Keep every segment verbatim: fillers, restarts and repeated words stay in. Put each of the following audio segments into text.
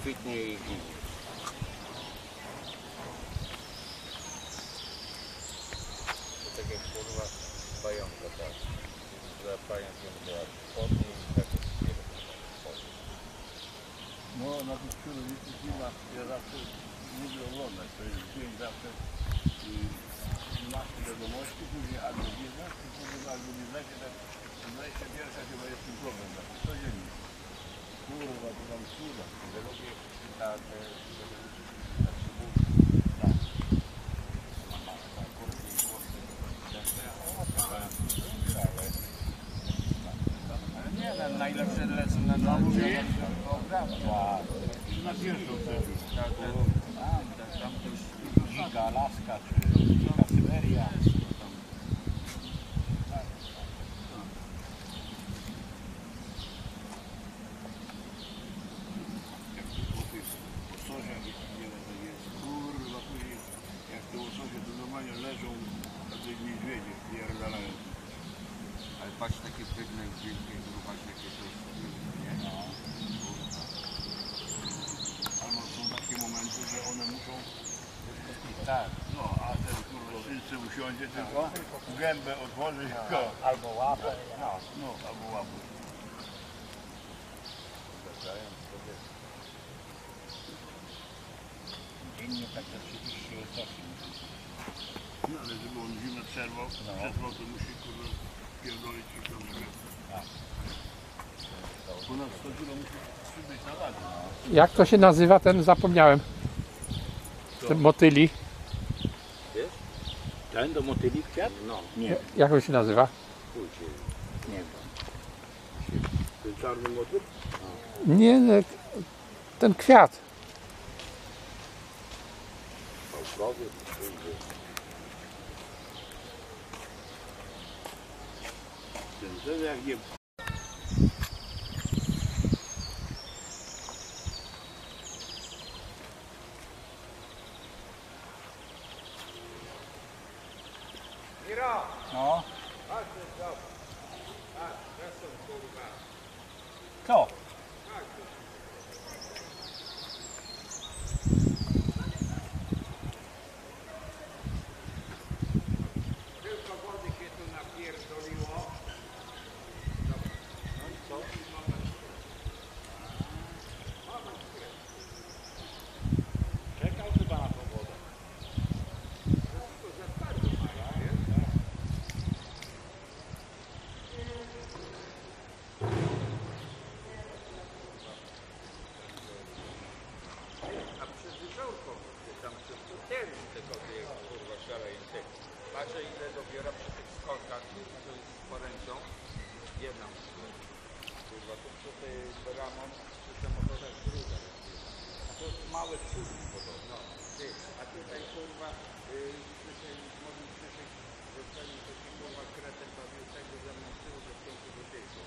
kwitnie i ginie. To tak jak kurwa pająka, tak. Za pająkiem była spodnie i tak jest spodnie. No na tych kierowniczych filmach ja zawsze lubię oglądać, to jest dzień zawsze masz wiadomości, później albo nie znasz, albo nie znacie, tak dwadzieścia pierwsza chyba jest ten problem, codziennie. Kurwa, to tam cuda. Ja lubię ta, te, nie wiem, najlepsze lecą na domu, na pierwszą też. tam też Dzika Alaska, czy dzika Syberia. Kurwa, później jak te łososie to normalnie leżą, a te niedźwiedzie pierdalają. ale patrz takie pewne wielkie grubaś, jakie to jest, nie? No. Albo są takie momenty, że one muszą Tak. no, a ten kurwa wszyscy usiądzie tylko gębę otworzyć, tylko Albo łapę, no. no, albo łapę. Dziennie tak do trzydziestu osiem. No ale żeby on zimę przerwał, No. przetrwał, to musi kurwa pierdolić i to mówię. Tak. Ponad sto kilo musi przybyć na wadę. Jak to się nazywa ten, zapomniałem. Ten motyli. Wiesz? Ten do motyli kwiat? No, Nie, Jak on się nazywa? pójdzie. nie wiem. Ten czarny motyl? Nie, nie, ten kwiat. Pałkowy, pójdzie. Ten, ten jak nie... No. Co? Tylko wody się tu napierdoliło. No i co? Czekał chyba na tą wodę. A przed wyżałką, tam przez to ten tego kurwa szaleńcy. Patrzę ile dobiera przy tych skokach, to jest z poręczą. Jedna kurwa, tu przy tej ramą, przy tym motorach druga. A to jest małe sztuki podobno. Ty, a tutaj kurwa, yy, przy tej moim przyszłej zostali to się kurwa kretę bawił tego ze mną z tyłu, że w końcu do tego.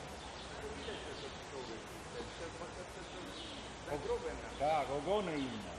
To widać, że to szkoły. Te dwa te są za grube na. Tak, ogony inne.